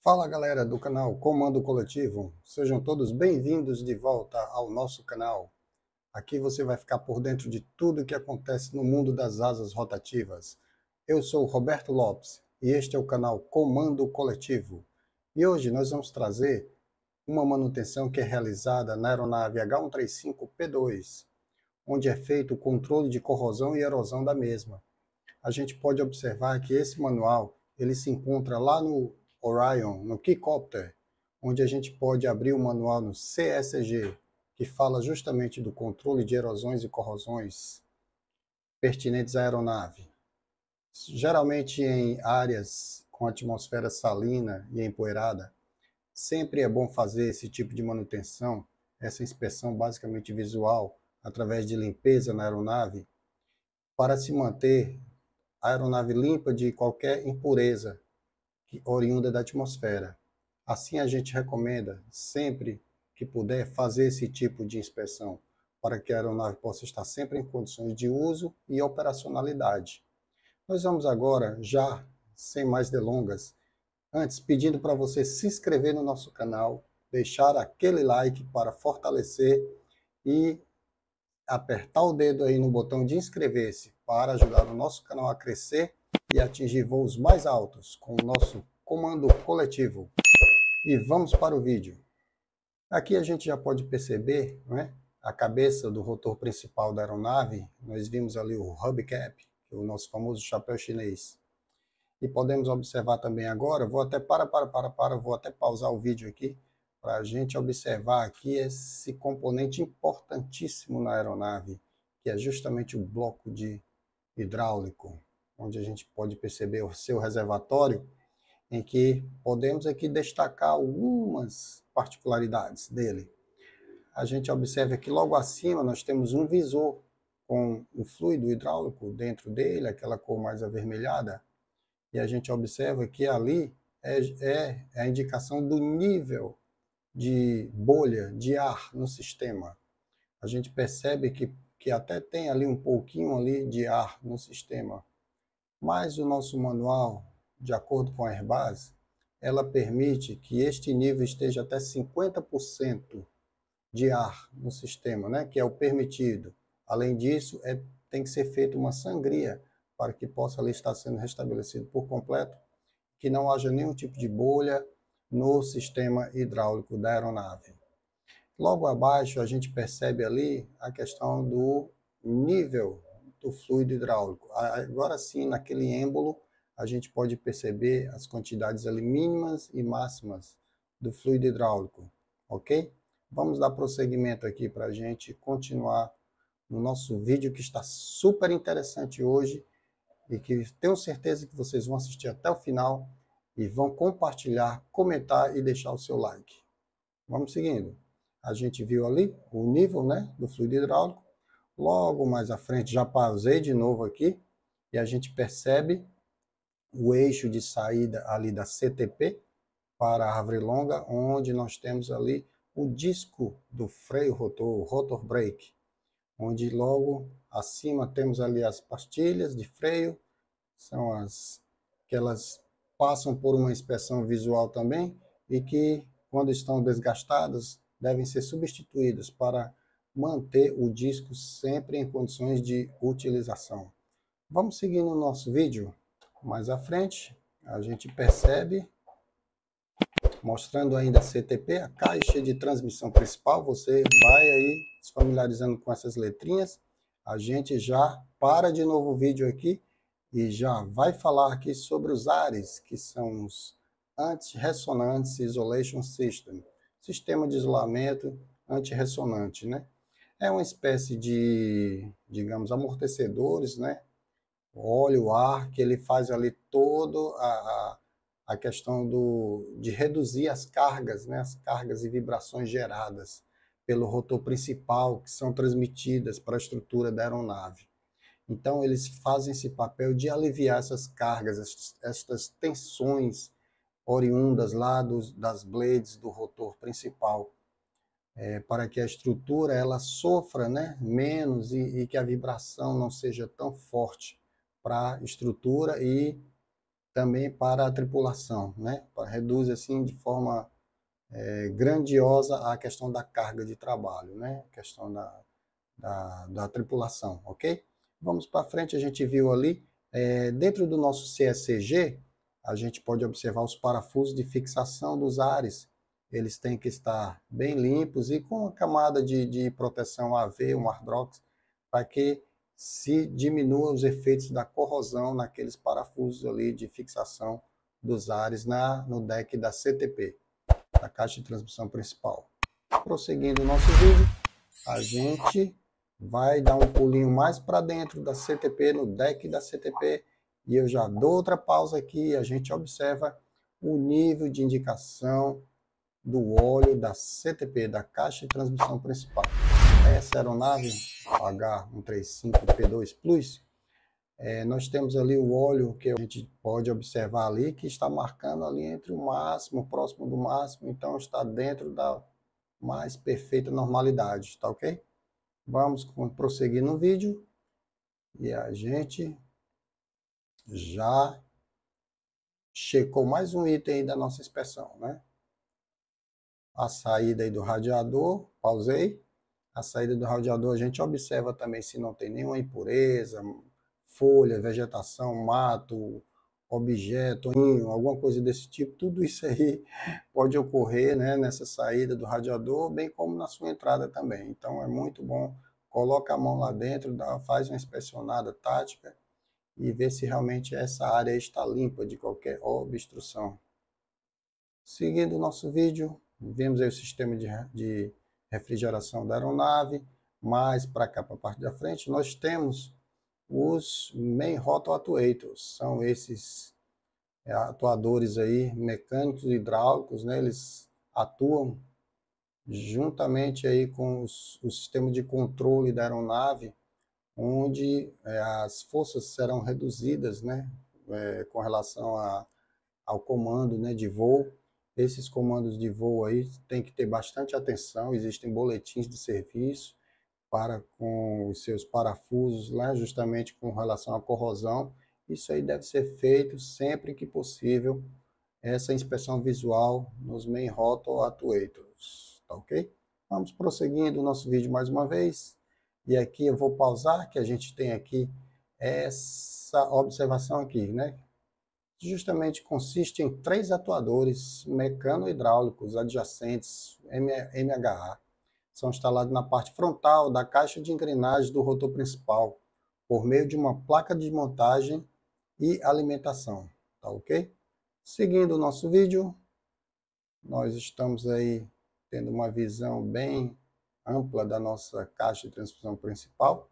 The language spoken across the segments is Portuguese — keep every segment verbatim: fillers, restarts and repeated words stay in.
Fala galera do canal Comando Coletivo, sejam todos bem-vindos de volta ao nosso canal. Aqui você vai ficar por dentro de tudo o que acontece no mundo das asas rotativas. Eu sou o Roberto Lopes e este é o canal Comando Coletivo. E hoje nós vamos trazer uma manutenção que é realizada na aeronave H cento e trinta e cinco P dois, onde é feito o controle de corrosão e erosão da mesma. A gente pode observar que esse manual ele se encontra lá no Orion, no Keycopter, onde a gente pode abrir o manual no C S G, que fala justamente do controle de erosões e corrosões pertinentes à aeronave. Geralmente em áreas com atmosfera salina e empoeirada, sempre é bom fazer esse tipo de manutenção, essa inspeção basicamente visual, através de limpeza na aeronave, para se manter a aeronave limpa de qualquer impureza oriunda da atmosfera. Assim a gente recomenda, sempre que puder, fazer esse tipo de inspeção, para que a aeronave possa estar sempre em condições de uso e operacionalidade. Nós vamos agora, já sem mais delongas, antes pedindo para você se inscrever no nosso canal, deixar aquele like para fortalecer e apertar o dedo aí no botão de inscrever-se para ajudar o nosso canal a crescer e atingir voos mais altos com o nosso comando coletivo. E vamos para o vídeo. Aqui a gente já pode perceber, né, a cabeça do rotor principal da aeronave. Nós vimos ali o hubcap, que é o nosso famoso chapéu chinês. E podemos observar também agora, vou até para, para, para, para, vou até pausar o vídeo aqui, para a gente observar aqui esse componente importantíssimo na aeronave, que é justamente o bloco de hidráulico, onde a gente pode perceber o seu reservatório, em que podemos aqui destacar algumas particularidades dele. A gente observa que logo acima nós temos um visor com o fluido hidráulico dentro dele, aquela cor mais avermelhada, e a gente observa que ali é, é a indicação do nível de bolha de ar no sistema. A gente percebe que, que até tem ali um pouquinho ali de ar no sistema, mas o nosso manual, de acordo com a Airbus, ela permite que este nível esteja até cinquenta por cento de ar no sistema, né, que é o permitido. Além disso, é, tem que ser feita uma sangria para que possa ali estar sendo restabelecido por completo, que não haja nenhum tipo de bolha no sistema hidráulico da aeronave. Logo abaixo a gente percebe ali a questão do nível do fluido hidráulico. Agora sim, naquele êmbolo, a gente pode perceber as quantidades ali mínimas e máximas do fluido hidráulico, ok? Vamos dar prosseguimento aqui para a gente continuar no nosso vídeo, que está super interessante hoje e que tenho certeza que vocês vão assistir até o final e vão compartilhar, comentar e deixar o seu like. Vamos seguindo. A gente viu ali o nível, né, do fluido hidráulico. Logo mais à frente, já pausei de novo aqui, e a gente percebe o eixo de saída ali da C T P para a árvore longa, onde nós temos ali o disco do freio rotor, o rotor brake, onde logo acima temos ali as pastilhas de freio, são as que elas passam por uma inspeção visual também, e que, quando estão desgastadas, devem ser substituídas para manter o disco sempre em condições de utilização. Vamos seguir no nosso vídeo. Mais à frente, a gente percebe, mostrando ainda a C T P, a caixa de transmissão principal. Você vai aí se familiarizando com essas letrinhas. A gente já para de novo o vídeo aqui e já vai falar aqui sobre os ares, que são os Anti-Resonance Isolation System, sistema de isolamento antirressonante, né? É uma espécie de, digamos, amortecedores, né? O óleo, o ar, que ele faz ali todo a, a questão do, de reduzir as cargas, né? As cargas e vibrações geradas pelo rotor principal, que são transmitidas para a estrutura da aeronave. Então, eles fazem esse papel de aliviar essas cargas, essas, essas tensões oriundas lá dos, das blades do rotor principal, é, para que a estrutura ela sofra, né, menos e, e que a vibração não seja tão forte para a estrutura e também para a tripulação, né? Reduz assim de forma é, grandiosa a questão da carga de trabalho, né? A questão da, da, da tripulação, ok? Vamos para frente, a gente viu ali, é, dentro do nosso C S C G, a gente pode observar os parafusos de fixação dos ares. Eles têm que estar bem limpos e com a camada de, de proteção A V, um Ardrox, para que se diminua os efeitos da corrosão naqueles parafusos ali de fixação dos ares na, no deck da C T P, da caixa de transmissão principal. Prosseguindo o nosso vídeo, a gente vai dar um pulinho mais para dentro da C T P, no deck da C T P, e eu já dou outra pausa aqui e a gente observa o nível de indicação do óleo da C T P, da caixa de transmissão principal. Essa aeronave H um três cinco P dois Plus, é, nós temos ali o óleo que a gente pode observar ali, que está marcando ali entre o máximo, próximo do máximo, então está dentro da mais perfeita normalidade, tá ok? Vamos prosseguir no vídeo e a gente já checou mais um item aí da nossa inspeção, né? A saída aí do radiador, pausei. A saída do radiador a gente observa também se não tem nenhuma impureza, folha, vegetação, mato, objeto, alguma coisa desse tipo. Tudo isso aí pode ocorrer, né, nessa saída do radiador, bem como na sua entrada também. Então é muito bom, coloca a mão lá dentro, dá, faz uma inspecionada tática e vê se realmente essa área está limpa de qualquer obstrução. Seguindo o nosso vídeo, vemos aí o sistema de, de refrigeração da aeronave. Mais para cá, para a parte da frente, nós temos os Main Rotor Actuators. São esses atuadores aí mecânicos e hidráulicos, né? Eles atuam juntamente aí com os, o sistema de controle da aeronave, onde é, as forças serão reduzidas, né? É, com relação a, ao comando, né, de voo. Esses comandos de voo aí tem que ter bastante atenção, existem boletins de serviço para com os seus parafusos, lá justamente com relação à corrosão. Isso aí deve ser feito sempre que possível, essa inspeção visual nos Main Rotor Actuators, tá ok? Vamos prosseguindo o nosso vídeo mais uma vez, e aqui eu vou pausar, que a gente tem aqui essa observação aqui, né? Justamente consiste em três atuadores mecano-hidráulicos adjacentes M H A. São instalados na parte frontal da caixa de engrenagem do rotor principal, por meio de uma placa de montagem e alimentação, tá ok? Seguindo o nosso vídeo, nós estamos aí tendo uma visão bem ampla da nossa caixa de transmissão principal.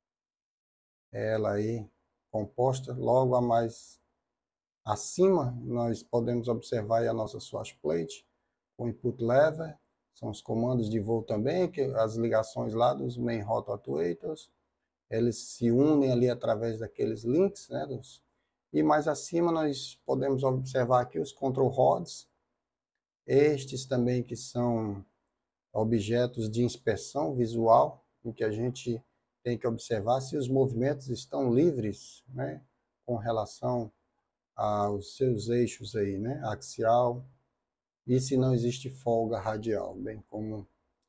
Ela aí composta logo a mais acima, nós podemos observar aí a nossa switch plate, o input lever, são os comandos de voo também, que as ligações lá dos Main Rotor Actuators, eles se unem ali através daqueles links, né, dos, e mais acima nós podemos observar aqui os control rods, estes também que são objetos de inspeção visual, em que a gente tem que observar se os movimentos estão livres, né, com relação aos seus eixos aí, né, axial, e se não existe folga radial, bem como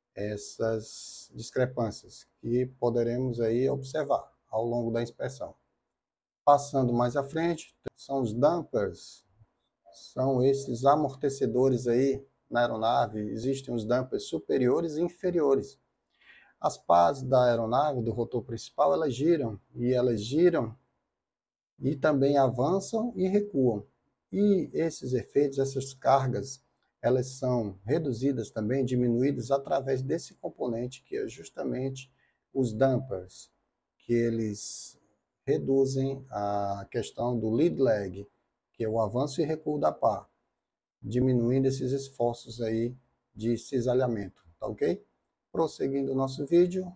essas discrepâncias que poderemos aí observar ao longo da inspeção. Passando mais à frente, são os dampers, são esses amortecedores aí na aeronave. Existem os dampers superiores e inferiores. As pás da aeronave, do rotor principal, elas giram, e elas giram e também avançam e recuam. E esses efeitos, essas cargas, elas são reduzidas também, diminuídas através desse componente que é justamente os dampers, que eles reduzem a questão do lead lag, que é o avanço e recuo da pá, diminuindo esses esforços aí de cisalhamento, tá ok? Prosseguindo o nosso vídeo,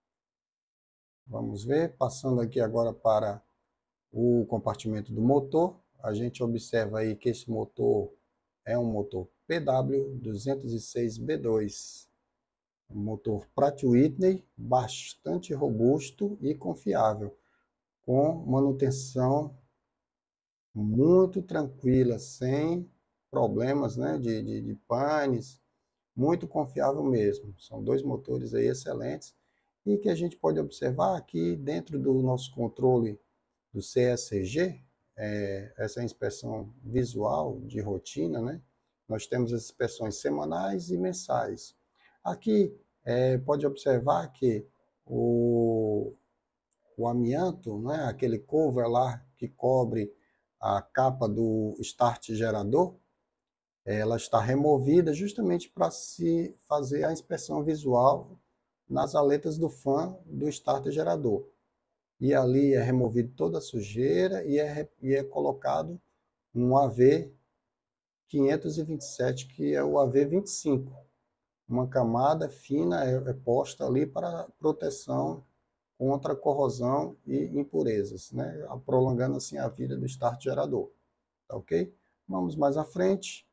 vamos ver, passando aqui agora para o compartimento do motor, a gente observa aí que esse motor é um motor P W duzentos e seis B dois, um motor Pratt Whitney, bastante robusto e confiável, com manutenção muito tranquila, sem problemas, né, de, de, de panes, muito confiável mesmo. São dois motores aí excelentes e que a gente pode observar aqui dentro do nosso controle do C S G, é, essa inspeção visual de rotina, né? Nós temos as inspeções semanais e mensais. Aqui é, pode observar que o, o amianto, né, aquele cover lá que cobre a capa do start gerador, ela está removida justamente para se fazer a inspeção visual nas aletas do fã do starter gerador. E ali é removido toda a sujeira e é, e é colocado um A V quinhentos e vinte e sete, que é o A V vinte e cinco. Uma camada fina é, é posta ali para proteção contra corrosão e impurezas, né? Prolongando assim a vida do start gerador. Tá ok? Vamos mais à frente.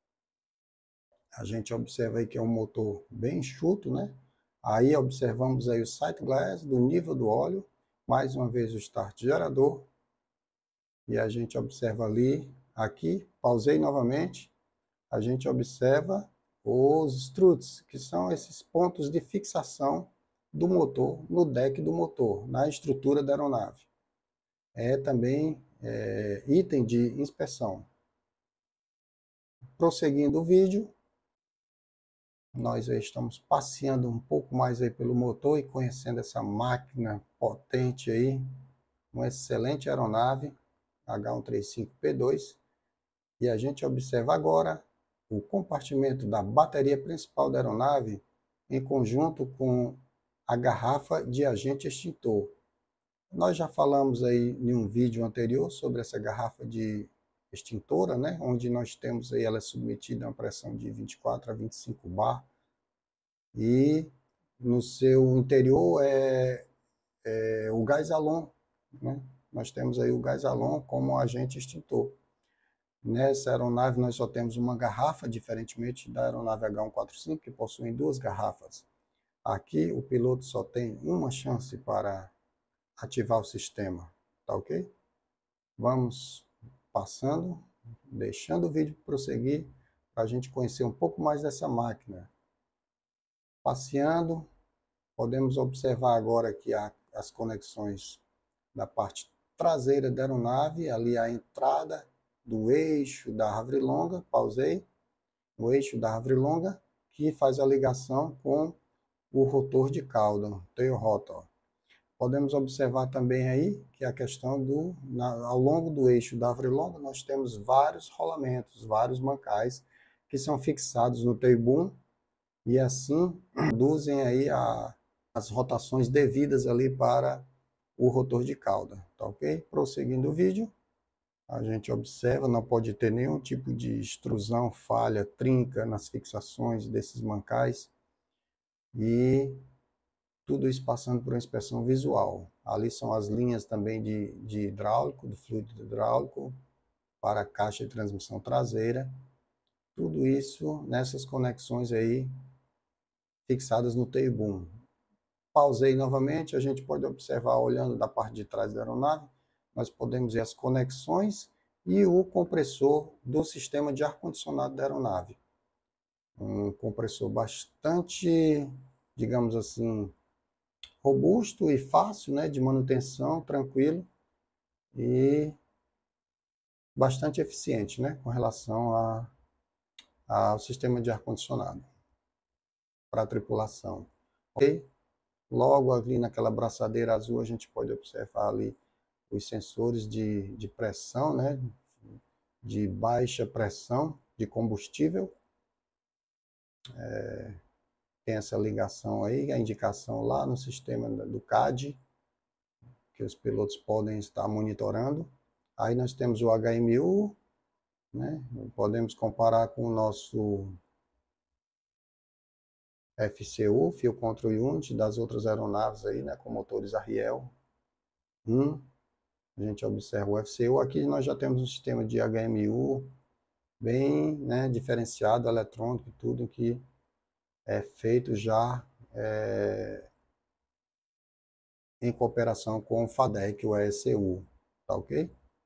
A gente observa aí que é um motor bem enxuto, né? Aí observamos aí o sight glass do nível do óleo, mais uma vez o start gerador, e a gente observa ali, aqui, pausei novamente, a gente observa os struts, que são esses pontos de fixação do motor, no deck do motor, na estrutura da aeronave. É também é, item de inspeção. Prosseguindo o vídeo, nós estamos passeando um pouco mais aí pelo motor e conhecendo essa máquina potente aí, uma excelente aeronave, H cento e trinta e cinco P dois, e a gente observa agora o compartimento da bateria principal da aeronave em conjunto com a garrafa de agente extintor. Nós já falamos aí em um vídeo anterior sobre essa garrafa de extintora, né, onde nós temos aí ela submetida a uma pressão de vinte e quatro a vinte e cinco bar, e no seu interior é, é o gás halon, né? Nós temos aí o gás halon como agente extintor. Nessa aeronave nós só temos uma garrafa, diferentemente da aeronave H cento e quarenta e cinco, que possui duas garrafas. Aqui o piloto só tem uma chance para ativar o sistema, tá ok? Vamos passando, deixando o vídeo prosseguir, para a gente conhecer um pouco mais dessa máquina. Passeando, podemos observar agora aqui a, as conexões da parte traseira da aeronave, ali a entrada do eixo da árvore longa, pausei, o eixo da árvore longa, que faz a ligação com o rotor de cauda, tail rotor. Podemos observar também aí que a questão do, na, ao longo do eixo da árvore longa, nós temos vários rolamentos, vários mancais, que são fixados no tail boom, e assim conduzem aí a, as rotações devidas ali para o rotor de cauda, tá ok? Prosseguindo o vídeo, a gente observa, não pode ter nenhum tipo de extrusão, falha, trinca nas fixações desses mancais, e tudo isso passando por uma inspeção visual. Ali são as linhas também de, de hidráulico, do fluido hidráulico, para a caixa de transmissão traseira, tudo isso nessas conexões aí fixadas no tail boom. Pausei novamente, a gente pode observar, olhando da parte de trás da aeronave, nós podemos ver as conexões e o compressor do sistema de ar-condicionado da aeronave. Um compressor bastante, digamos assim, robusto e fácil, né, de manutenção, tranquilo e bastante eficiente, né, com relação a, ao sistema de ar-condicionado para a tripulação. Ok? Logo ali naquela braçadeira azul a gente pode observar ali os sensores de, de pressão, né, de baixa pressão de combustível. É, tem essa ligação aí, a indicação lá no sistema do C A D, que os pilotos podem estar monitorando. Aí nós temos o H M U, né, podemos comparar com o nosso F C U, Fuel Control Unit, das outras aeronaves aí, né, com motores Arriel um. A gente observa o F C U. Aqui nós já temos um sistema de H M U bem, né, diferenciado, eletrônico, tudo que é feito já é, em cooperação com o FADEC, o E C U, tá ok?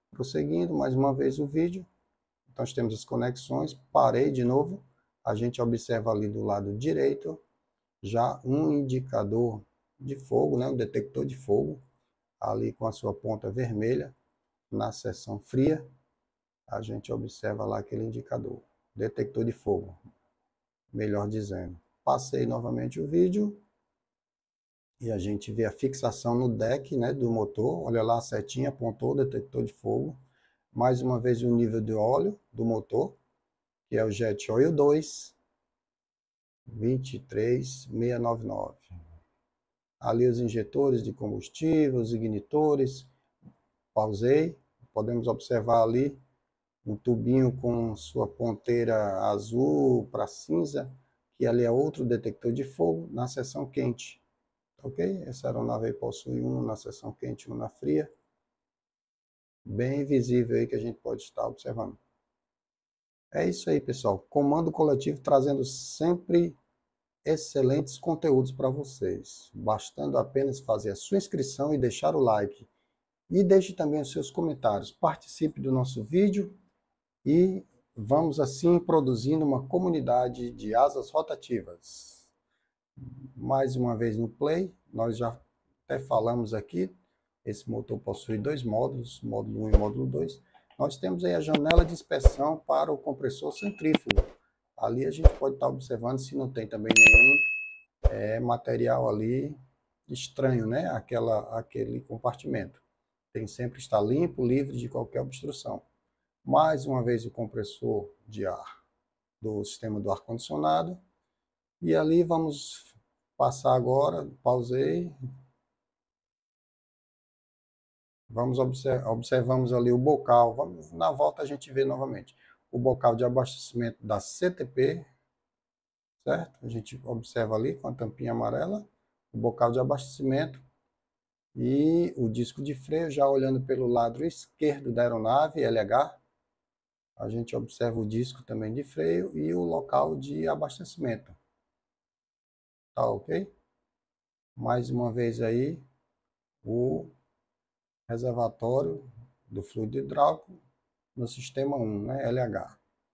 Prosseguindo mais uma vez o vídeo, então nós temos as conexões, parei de novo, a gente observa ali do lado direito, já um indicador de fogo, né, um detector de fogo, ali com a sua ponta vermelha, na seção fria, a gente observa lá aquele indicador, detector de fogo, melhor dizendo. Passei novamente o vídeo, e a gente vê a fixação no deck, né, do motor, olha lá a setinha, apontou o detector de fogo, mais uma vez o nível de óleo do motor, que é o Jet Oil dois, vinte e três mil seiscentos e noventa e nove. Ali os injetores de combustível, os ignitores, pausei, podemos observar ali um tubinho com sua ponteira azul para cinza, que ali é outro detector de fogo na seção quente. Ok? Essa aeronave aí possui um na seção quente e um na fria. Bem visível aí que a gente pode estar observando. É isso aí, pessoal. Comando coletivo trazendo sempre excelentes conteúdos para vocês. Bastando apenas fazer a sua inscrição e deixar o like. E deixe também os seus comentários. Participe do nosso vídeo e vamos assim produzindo uma comunidade de asas rotativas. Mais uma vez no play, nós já até falamos aqui, esse motor possui dois módulos, módulo um e módulo dois. Nós temos aí a janela de inspeção para o compressor centrífugo. Ali a gente pode estar observando se não tem também nenhum é, material ali estranho, né? Aquela, aquele compartimento. Tem sempre estar limpo, livre de qualquer obstrução. Mais uma vez o compressor de ar do sistema do ar-condicionado. E ali vamos passar agora, pausei. Vamos observ observamos ali o bocal, vamos, na volta a gente vê novamente. O bocal de abastecimento da C T P, certo? A gente observa ali com a tampinha amarela, o bocal de abastecimento e o disco de freio, já olhando pelo lado esquerdo da aeronave, L H, a gente observa o disco também de freio e o local de abastecimento. Tá ok? Mais uma vez aí, o reservatório do fluido hidráulico no sistema um, né, L H.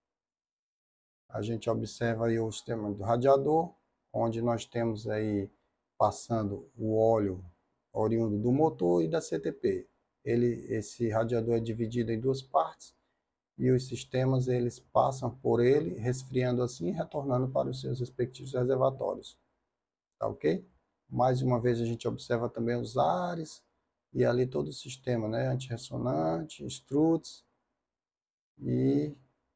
A gente observa aí o sistema do radiador, onde nós temos aí passando o óleo oriundo do motor e da C T P. Ele, esse radiador é dividido em duas partes e os sistemas eles passam por ele, resfriando assim e retornando para os seus respectivos reservatórios. Tá ok? Mais uma vez a gente observa também os ares e ali todo o sistema, né, antirressonante, struts e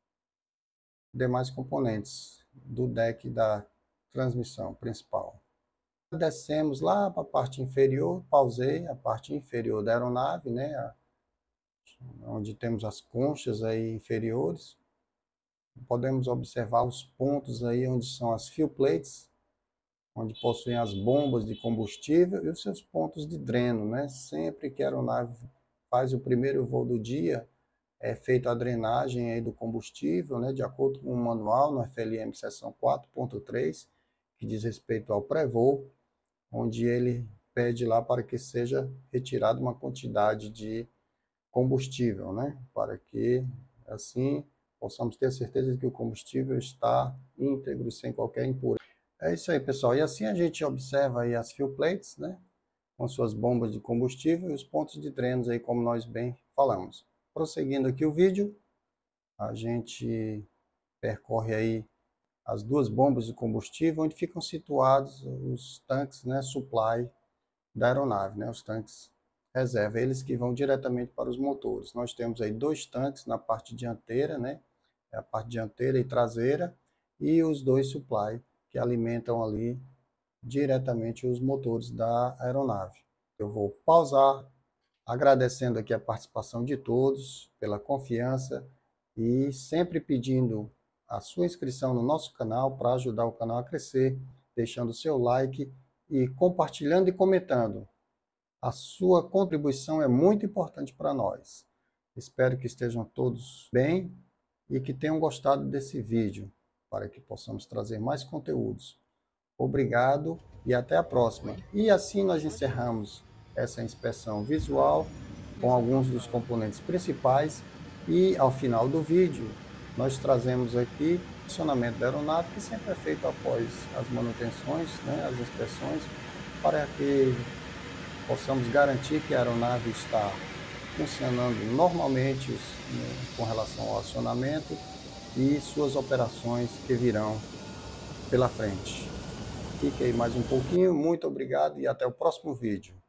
demais componentes do deck da transmissão principal. Descemos lá para a parte inferior, pausei a parte inferior da aeronave, né, onde temos as conchas aí inferiores. Podemos observar os pontos aí onde são as fuel plates, onde possuem as bombas de combustível e os seus pontos de dreno, né? Sempre que a aeronave faz o primeiro voo do dia, é feita a drenagem aí do combustível, né? De acordo com o manual no F L M seção quatro ponto três, que diz respeito ao pré-voo, onde ele pede lá para que seja retirada uma quantidade de combustível, né? Para que, assim, possamos ter certeza de que o combustível está íntegro, sem qualquer impureza. É isso aí, pessoal. E assim a gente observa aí as fuel plates, né? Com suas bombas de combustível e os pontos de drenos aí, como nós bem falamos. Prosseguindo aqui o vídeo, a gente percorre aí as duas bombas de combustível, onde ficam situados os tanques, né, supply da aeronave, né, os tanques reserva, eles que vão diretamente para os motores. Nós temos aí dois tanques na parte dianteira, né, a parte dianteira e traseira, e os dois supply, que alimentam ali diretamente os motores da aeronave. Eu vou pausar, agradecendo aqui a participação de todos, pela confiança e sempre pedindo a sua inscrição no nosso canal para ajudar o canal a crescer, deixando o seu like e compartilhando e comentando. A sua contribuição é muito importante para nós. Espero que estejam todos bem e que tenham gostado desse vídeo, para que possamos trazer mais conteúdos. Obrigado e até a próxima. E assim nós encerramos essa inspeção visual com alguns dos componentes principais e ao final do vídeo nós trazemos aqui o funcionamento da aeronave, que sempre é feito após as manutenções, né, as inspeções, para que possamos garantir que a aeronave está funcionando normalmente, né, com relação ao acionamento e suas operações que virão pela frente. Fique aí mais um pouquinho, muito obrigado e até o próximo vídeo.